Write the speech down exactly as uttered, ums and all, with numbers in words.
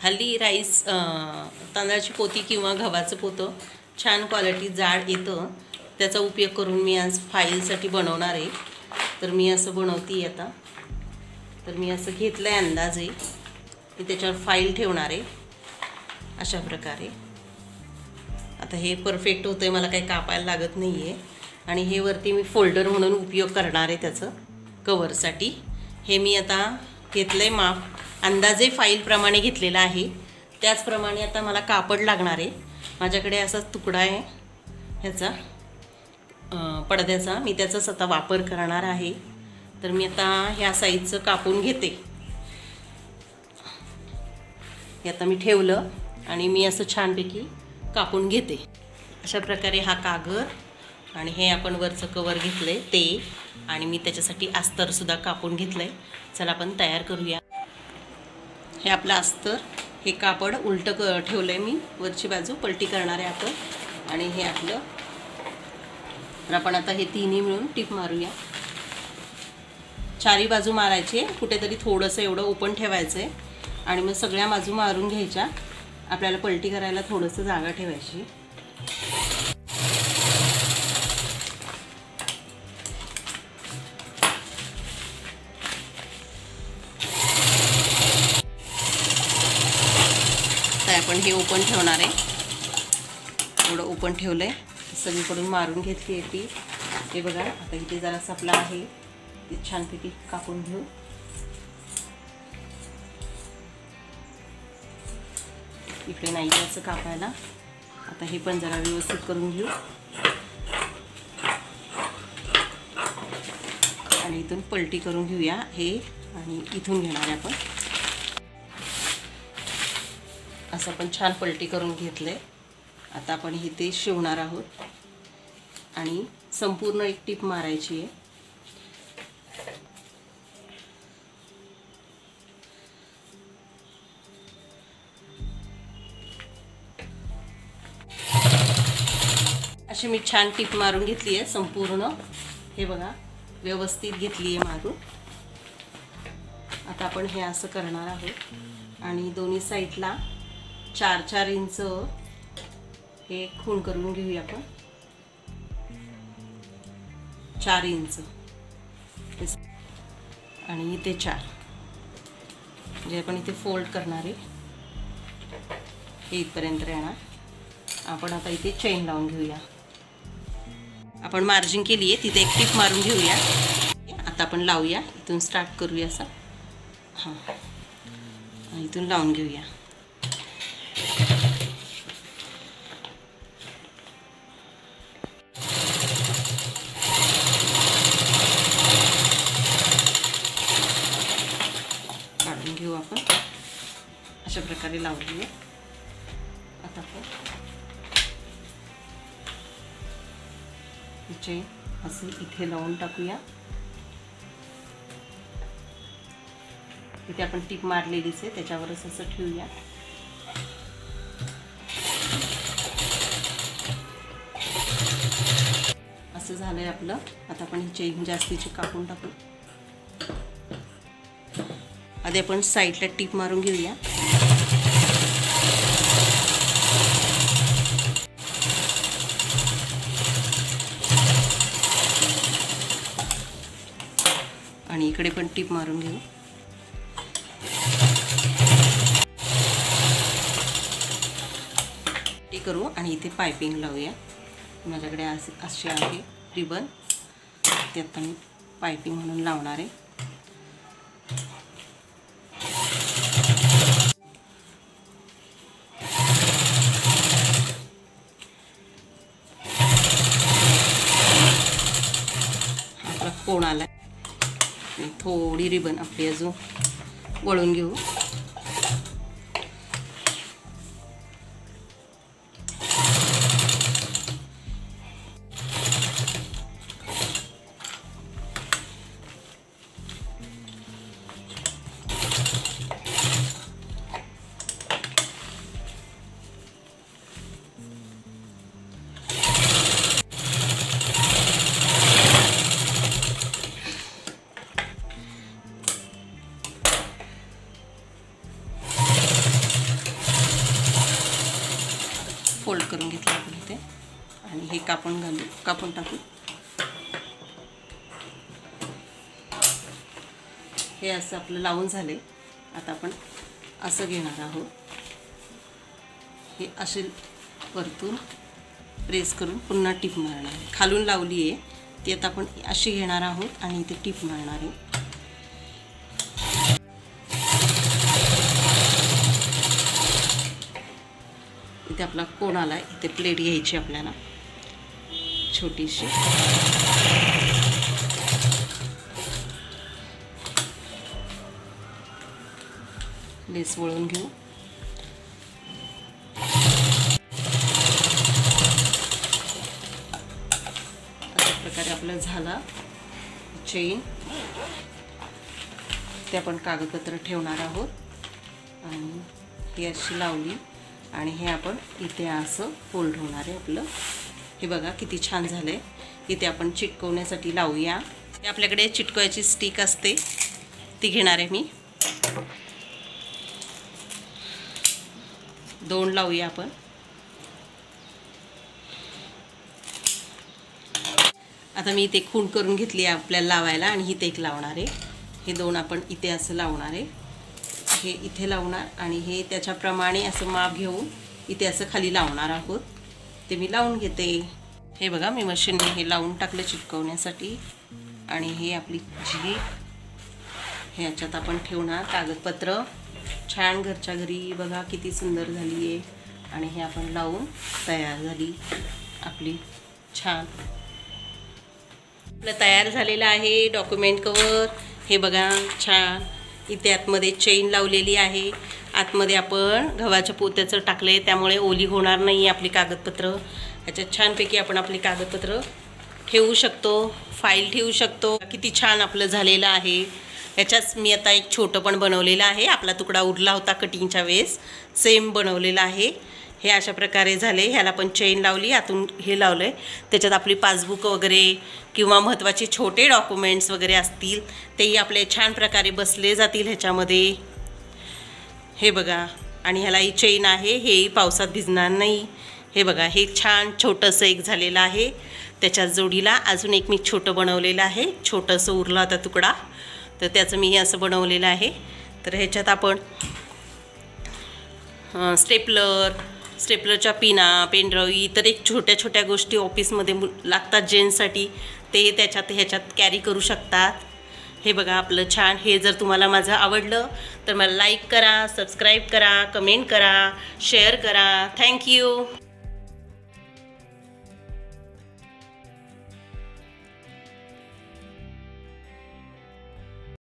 हल्ली राईस तांदळाची पोती किंवा गव्हाचं पोतं छान क्वालिटी जाड येतं, त्याचा उपयोग करून मी आज फाईलसाठी बनवणार आहे. तर मी असं बनवते आता. तर मी असं घेतलं आहे अंदाजे, मी त्याच्यावर फाईल ठेवणार आहे अशा प्रकारे. आता हे परफेक्ट होतं आहे, मला काही कापायला लागत नाही आहे. आणि हे वरती मी फोल्डर म्हणून उपयोग करणार आहे त्याचं कवरसाठी. हे मी आता घेतलं आहे माप, अंदाजे फाईलप्रमाणे घेतलेला आहे. त्याचप्रमाणे आता मला कापड लागणार आहे. माझ्याकडे असा तुकडा आहे ह्याचा पडद्याचा, मी त्याचाच आता वापर करणार आहे. तर मी आता ह्या साईजचं कापून घेते. हे आता मी ठेवलं आणि मी असं छानपैकी कापून घेते. अशा प्रकारे हा कागद आणि हे आपण वरचं कवर घेतलं आहे ते, आणि मी त्याच्यासाठी अस्तरसुद्धा कापून घेतलं आहे. चला आपण तयार करूया. हे आपलं अस्तर, हे कापड उलटं क ठेवलं आहे मी, वरची बाजू पलटी करणार आहे आपण. आणि हे आपलं, तर आपण आता हे तिन्ही मिळून टिप मारूया. चारी बाजू मारायचे, कुठेतरी थोडंसं एवढं ओपन ठेवायचं आहे आणि मग सगळ्या बाजू मारून घ्यायच्या. आपल्याला पलटी करायला थोडंसं जागा ठेवायची. आपण हे ओपन ठेवणार आहे, एवढं ओपन ठेवलं आहे. सगळीकडून मारून घेतली आहे ती. हे बघा, आता इथे जरा सपला आहे, ते छानपैकी कापून घेऊ. इकडे नाही असं कापायला. आता हे पण जरा व्यवस्थित करून घेऊ आणि इथून पलटी करून घेऊया हे, आणि इथून घेणार आहे आपण. असं आपण छान पलटी करून घेतलंय. आता आपण इथे शिवणार आहोत आणि संपूर्ण एक टिप मारायची आहे. अशी मी छान टिप मारून घेतली आहे संपूर्ण. हे बघा, व्यवस्थित घेतली आहे मारून. आता आपण हे असं करणार आहोत आणि दोन्ही साईडला चार चार इंच हे खूण करून घेऊया आपण. चार इंच आणि इथे चार, जे आपण इथे फोल्ड करणार आहे हे इथपर्यंत येणार. आपण आता इथे चेन लावून घेऊया. आपण मार्जिन केली आहे तिथे एक टिप मारून घेऊया. आता आपण लावूया, इथून स्टार्ट करूया असं. हां, इथून लावून घेऊया. काढून घेऊ आपण, अशा प्रकारे लावून घेऊ. आता आपण इथे असे इथे लावून टाकूया. इथे आपण टिप मारलेलीच आहे, त्याच्यावरच असं ठेवूया. असं झालंय आपलं. आता आपण ही चेन जास्तीची कापून टाकू. आधी आपण साईडला टिप मारून घेऊया. आणि इकडे पण टिप मारून घेऊ. टी करू आणि इथे पायपिंग लावूया. माझ्याकडे अशी आहे रिबन, ते आता मी पायपिंग म्हणून लावणार आहे. आपला कोण आला, थोडी रिबन आपली अजून वळून घेऊ. आणि हे कापून घालू कापून टाकू। हे असं आपलं लावून झाले। आता आपण असं घेणार आहोत, हे असे वरतून प्रेस करून पुन्हा टिप मारणार आहे। खालून लावली आहे ती आता आपण अशी घेणार आहोत आणि इथे टिप मारणार आहे। इथे आपला कोण आला, इथे प्लेट घ्यायची आपल्याला छोटीशी, लेस वळून घेऊ। अशा प्रकारे आपलं झाला चेन। ते आपण कागदपत्र ठेवणार आहोत आणि ही अशी लावली आणि हे आपण इथे असं फोल्ड होणार आहे आपलं। हे बघा किती छान झालंय। इथे आपण चिटकवण्यासाठी लावूया। हे आपल्याकडे चिटकवायची स्टिक असते ती घेणार आहे मी, दोन लावूया आपण। आता मी इथे खूण करून घेतली आहे आपल्याला लावायला आणि इथे एक लावणार आहे। हे दोन आपण इथे असं लावणार आहे, हे इथे लावणार आणि हे त्याच्याप्रमाणे असं माप घेऊन इथे असं खाली लावणार आहोत। ते मी लावून घेते। हे बघा मी मशीनने हे लावून टाकलं चिटकवण्यासाठी आणि हे आपली जीप हे याच्यात आपण ठेवणार कागदपत्र। छान घरच्या घरी बघा किती सुंदर झाली आहे आणि हे आपण लावून तयार झाली आपली छान। आपलं तयार झालेलं आहे डॉक्युमेंट कवर। हे बघा छान इथे आतमध्ये चेन लावलेली आहे। आतमध्ये आपण गव्हाच्या पोत्याचं टाकले त्यामुळे ओली होणार नाही आपली कागदपत्र। ह्याच्यात छानपैकी आपण आपली कागदपत्र ठेवू शकतो, फाईल ठेवू शकतो। किती छान आपलं झालेलं आहे। ह्याच्याच मी आता एक छोटं पण बनवलेलं आहे, आपला तुकडा उरला होता कटिंगच्या वेळेस सेम बनवलेला आहे। हे अशा प्रकारे झाले। ह्याला पण चेन लावली, आतून हे लावलंय, त्याच्यात आपली पासबुक वगैरे किंवा महत्त्वाचे छोटे डॉक्युमेंट्स वगैरे असतील तेही आपले छान प्रकारे बसले जातील ह्याच्यामध्ये। हे बघा आणि ह्याला ही चेन आहे, हेही पावसात भिजणार नाही। हे बघा हे छान छोटंसं एक झालेलं आहे। त्याच्या जोडीला अजून एक मी छोटं बनवलेलं आहे, छोटंसं उरला होता तुकडा तर त्याचं मी हे असं बनवलेलं आहे। तर ह्याच्यात आपण स्टेपलर स्टेपलरच्या पिना पेनड्राईव्ह इतर एक छोट्या छोट्या गोष्टी ऑफिसमध्ये लागतात जेंट्ससाठी ते त्याच्यात ह्याच्यात कॅरी करू शकतात। हे बघा आपलं छान। हे जर तुम्हाला माझं आवडलं तर मला लाईक करा, सबस्क्राईब करा, कमेंट करा, शेअर करा। थँक्यू।